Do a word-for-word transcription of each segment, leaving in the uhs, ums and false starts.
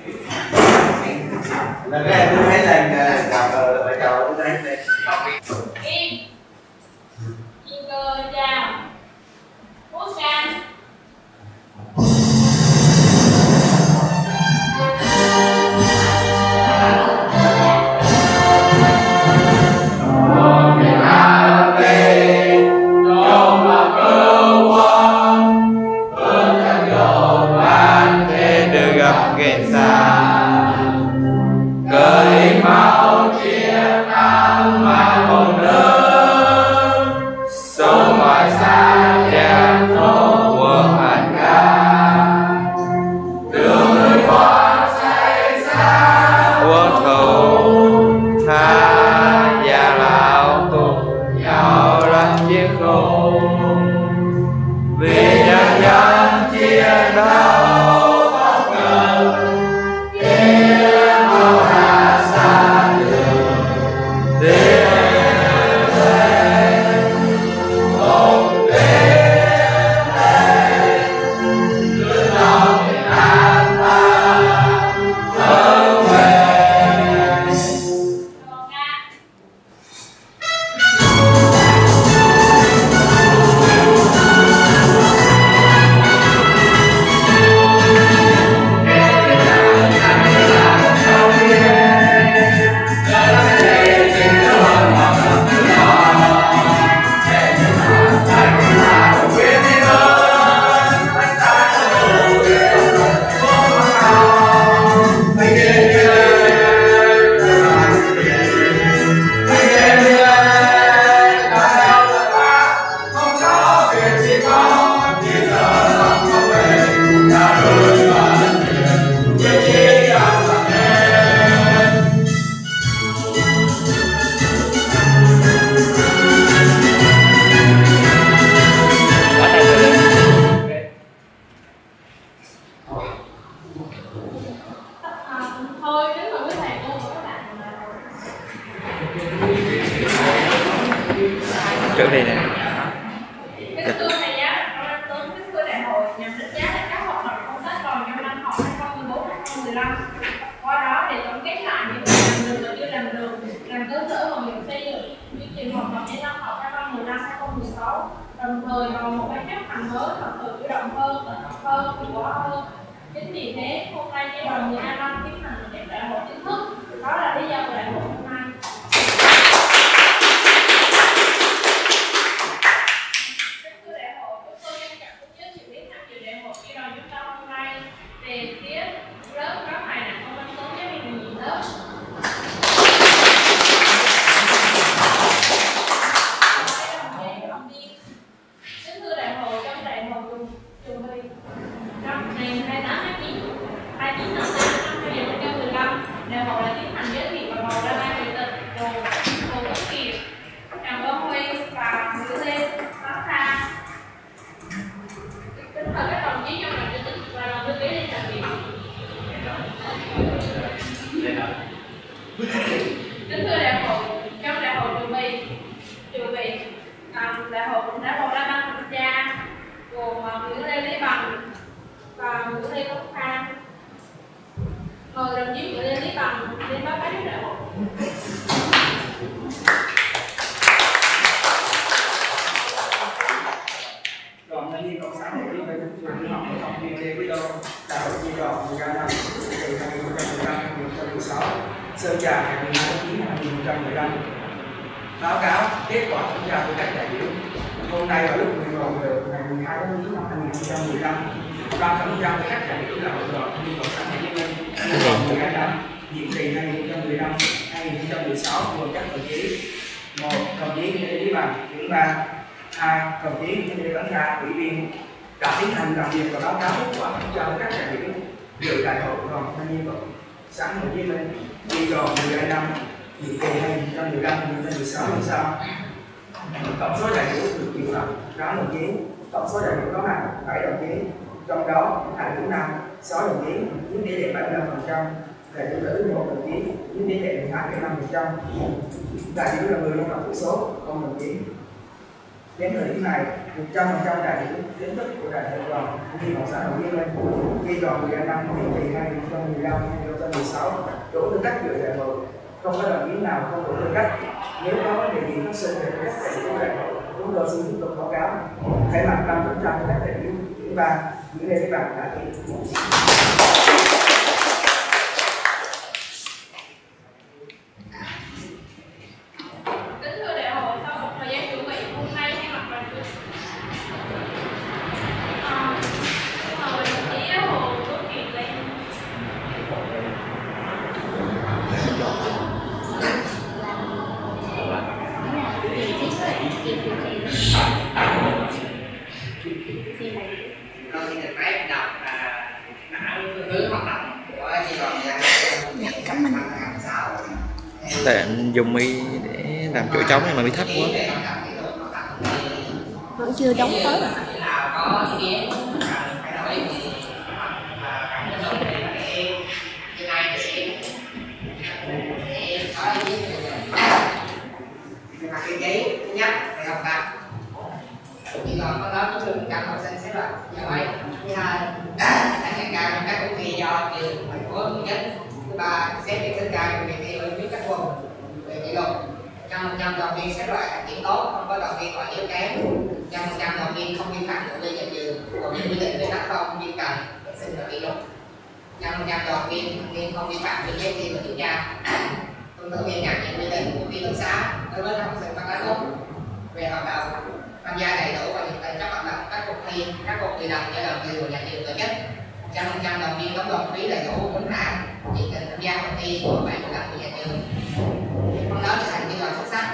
Lần này tôi thấy lần chào bài chào tôi thấy đây. Im. Yên cơ chào. Quốc sang. Trở về nè. Kính thưa thầy giáo, ban tướng kính thưa đại hội nhằm đánh giá lại các hoạt động công tác đoàn trong năm học hai không một bốn hai không một năm. Qua đó để tổng kết lại những việc làm được và chưa làm được, làm cơ sở vào việc xây dựng chương trình hoạt động trong năm học hai không một năm hai không một sáu, đồng thời vào một cái cách hành mới thật sự chủ động hơn, tích cực hơn, hiệu quả hơn. Chính vì thế, hôm nay giai đoạn mười hai năm tiến hành các đại hội chính thức, đó là lý do của đại hội hôm nay. Về phía lớp có thầy Đặng Công Văn Tuấn với mình nhìn lớp. Kính thưa đại hội, trong đại hội chuẩn bị trong ngày hai mươi tám tháng chín, hai mươi chín tháng tám năm hai nghìn không trăm mười lăm, đại hội đã tiến hành giới thiệu và bầu ra ban chủ tịch gồm Hồ Tuấn Kiệt, Trần Quang Huy và Nguyễn Lê Tấn Kha. Kính mời các đồng chí trong đoàn chủ tịch và đoàn thư ký lên làm việc. Kính thưa đại hội, trong đại hội chuẩn bị chuẩn bị đại hội cũng đã bầu ra ban thanh tra gồm Nguyễn Lê Lý Bằng và Nguyễn Lê Tấn Kha. Mời đồng chí Nguyễn Lê Lý Bằng lên báo cáo trước đại hội. Đoàn thanh niên cộng sản Hồ Chí Minh trường học phổ thông chuyên Lê Quý Đô, đại hội chi đoàn mười hai năm từ hai nghìn không trăm mười lăm đến hai nghìn không trăm mười sáu, Sơn Trà ngày mười hai tháng chín năm hai nghìn không trăm mười lăm. Báo cáo kết quả thẩm tra của các đại biểu. Hôm nay vào lúc mười một giờ ngày mười hai tháng chín năm hai nghìn không trăm mười lăm, ban thẩm tra của các đại biểu là hội đoàn thanh niên cộng sản Hồ Chí Minh mười hai năm nhiệm kỳ hai nghìn không trăm mười lăm đến hai nghìn không trăm mười sáu gồm các đồng chí: một đồng chí Lê Lý Bằng, trưởng ban; hai đồng chí Lê Tấn Kha, ủy viên, đã tiến hành làm việc và báo cáo kết quả thẩm tra các đại biểu dự đại hội đoàn thanh niên cộng sản Hồ Chí Minh đi tròn mười hai năm nhiệm kỳ hai nghìn không trăm mười lăm đến hai nghìn không trăm mười sáu như sau. Tổng số đại biểu được triệu tập tám đồng chí, tổng số đại biểu có mặt bảy đồng chí, trong đó đại biểu nam sáu đồng chí chiếm tỷ lệ bảy mươi lăm phần trăm, đại biểu nữ một đồng chí chiếm tỷ lệ mười hai phẩy năm phần trăm, đại biểu là người dân tộc thiểu số không đồng chí. Đến thời điểm này, một trăm phần trăm đạt điểm kiến thức của đại hội đoàn khi cộng sản hội viên lên khi đoàn mười hai năm nhiệm kỳ hai nghìn không trăm mười lăm hai nghìn không trăm mười sáu đủ tư cách dự đại hội, không có đồng chí nào không đủ tư cách. Nếu có vấn đề gì phát sinh về các đại biểu đại hội, chúng tôi xin tiếp tục báo cáo. Thay mặt ban tổ chức các đại biểu ủy ban gửi lên các bạn đã ký. Tại anh dùng mi để làm chỗ trống nhưng mà bị thấp quá. Vẫn chưa đóng tới. cái giấy thứ nhất về học tập thì còn có đó có trường cao học sinh xếp loại giỏi. Thứ hai là đánh cao trong các cuộc thi do trường thành phố tổ chức. Thứ ba xét điểm thứ cao của kỳ thi ở biết các vùng về kỷ luật. Trăm phần trăm đoàn viên xếp loại đạt điểm tốt, không có đoàn viên còn yếu kém. Trăm phần trăm đoàn viên không vi phạm nội quy nhà trường và những quy định về tác phong viên cần vệ sinh và kỷ luật. Trăm phần trăm đoàn viên viên không vi phạm quy chế thi và kiểm tra. Tuân thủ nghiêm ngặt những quy định của ký túc xá đối với các học sinh văn tốt về hoạt động, tham gia đầy đủ và nhiệt tình các hoạt động các cuộc thi, các cuộc thi đồng do đoàn viên của nhà trường tổ chức. Trăm phần trăm đoàn viên đóng góp phí đầy đủ vốn hạn, nhiệt tình tham gia cuộc thi của ban hoạt động của nhà trường. Hôm đó trở thành chi đoàn xuất sắc.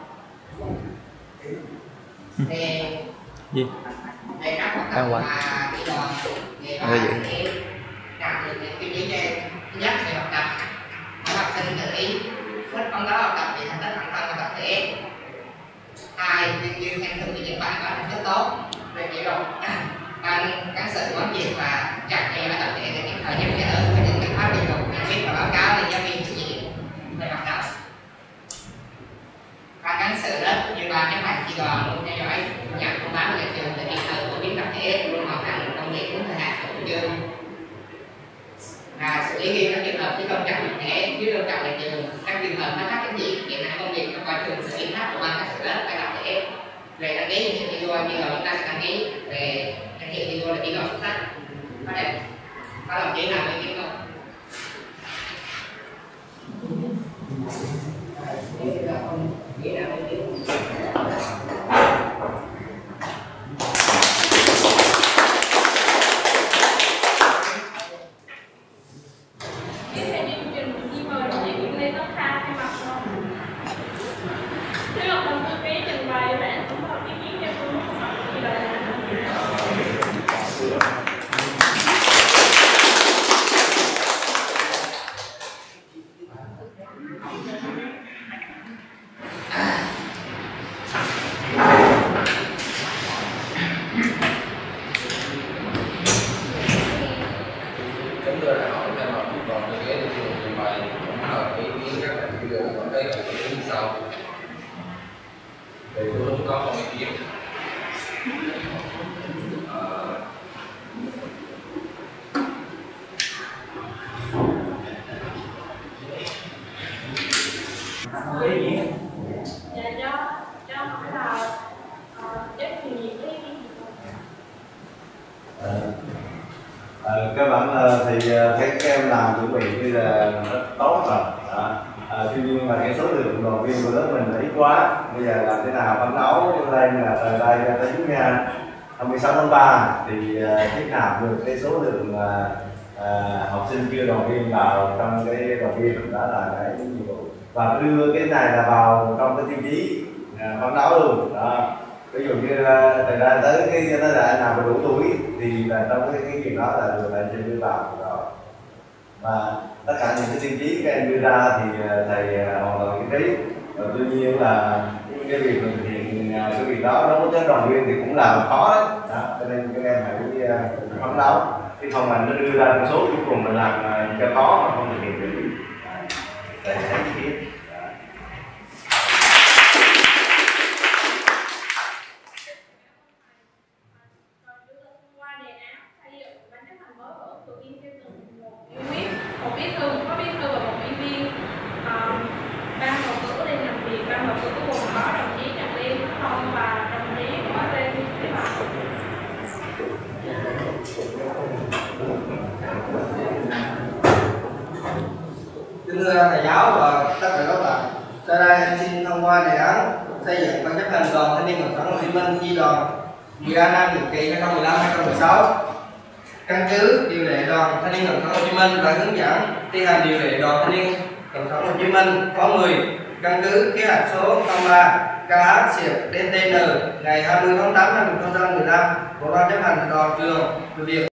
Về gì? Về các hoạt động mà chi đoàn về các hoạt đạt được những tiêu chí trên. Thứ nhất về học tập, mỗi học sinh tự ý thích phấn đấu học tập vì thành tích bản thân và tập thể. Hai, tuyên dương khen thưởng những bạn có thành tích tốt về kỷ luật. Ban cán sự quán triệt và chặt chẽ và tập thể để kịp thời nhắc nhở về những biện pháp kỷ luật, nhận biết và báo cáo lên giáo viên chủ nhiệm về hoạt động. Ban cán sự lớp như ban chấp hành chi đoàn luôn theo dõi nhận thông báo của nhà trường để kịp thời phổ biến tập thể luôn hoàn thành công việc đúng thời hạn của chủ trương. Và xử lý nghiêm các trường hợp thiếu tôn trọng tập thể, thiếu tôn trọng nhà trường, các trường hợp khai thác trách nhiệm, kiện năng công việc trong quá trình xử lý pháp của ban cán sự lớp phải tập thể. Về đăng ký thực hiện thi đua như là chúng ta sẽ đăng ký về thực hiện thi đua là kỷ luật xuất sắc. Có đẹp, có đồng chí nào ý kiến không? Các bạn thì thấy các em làm chuẩn bị như là rất tốt rồi. À, à, tuy nhiên là cái số lượng đoàn viên của lớp mình là ít quá. Bây giờ làm thế nào phấn đấu lên là từ đây tới ngày hai mươi sáu tháng ba thì kết nạp được cái số lượng à, à, học sinh chưa đoàn viên vào trong cái đoàn viên, đó là cái nhiệm vụ, và đưa cái này là vào trong cái tiêu chí à, phấn đấu luôn. Đó. Ví dụ như thời gian tới cái nó là nào đủ tuổi thì là trong cái, cái chuyện đó là được là trên đưa vào đó, và tất cả những cái tiêu chí các em đưa ra thì thầy hoàn toàn nhất trí. Tuy nhiên là cái việc mình thực hiện cái việc đó nó với đoàn viên thì cũng là khó đấy, đó, cho nên các em phải phấn đấu, chứ không là nó đưa ra con số cuối cùng mình làm cho khó mà không thực hiện được. Thầy thấy ý kiến. thưa thầy giáo và tất cả các bạn, sau đây em xin thông qua đề án xây dựng ban chấp hành đoàn thanh niên cộng sản Hồ Chí Minh chi đoàn mười ba năm nhiệm kỳ hai nghìn không trăm mười lăm đến hai nghìn không trăm mười sáu. Căn cứ điều lệ đoàn thanh niên cộng sản Hồ Chí Minh và hướng dẫn thi hành điều lệ đoàn thanh niên cộng sản Hồ Chí Minh khóa mười, căn cứ kế hoạch số không ba K H D T N ngày hai mươi tháng tám năm hai nghìn không trăm mười lăm của ban chấp hành đoàn trường về việc